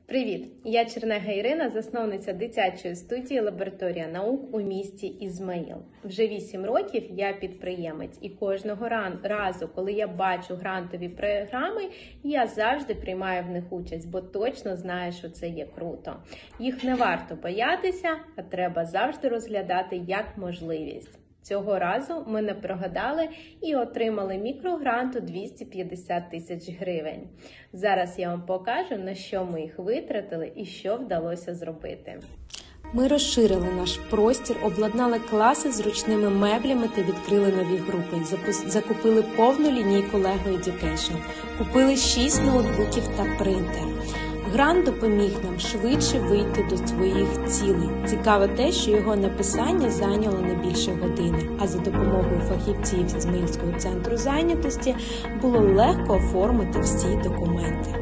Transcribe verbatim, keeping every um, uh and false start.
Привіт! Я Чернега Ірина, засновниця дитячої студії «Лабораторія наук» у місті Ізмаїл. Вже вісім років я підприємець, і кожного разу, коли я бачу грантові програми, я завжди приймаю в них участь, бо точно знаю, що це є круто. Їх не варто боятися, а треба завжди розглядати як можливість. Цього разу ми не прогадали і отримали мікрогрант у двісті п'ятдесят тисяч гривень. Зараз я вам покажу, на що ми їх витратили і що вдалося зробити. Ми розширили наш простір, обладнали класи зручними меблями та відкрили нові групи. Закупили повну лінійку Lego Education. Купили шість ноутбуків та принтер. Грант допоміг нам швидше вийти до своїх цілей. Цікаво те, що його написання зайняло не більше години, а за допомогою фахівців з Ізмаїльського центру зайнятості було легко оформити всі документи.